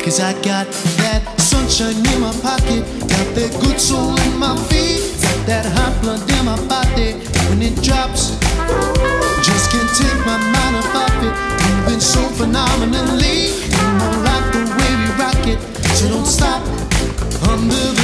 'Cause I got that sunshine in my pocket, got that good soul in my feet, got that hot blood in my body. When it drops, just can't take my mind off of it. Moving so phenomenally, you know, like the way we rock it. So don't stop under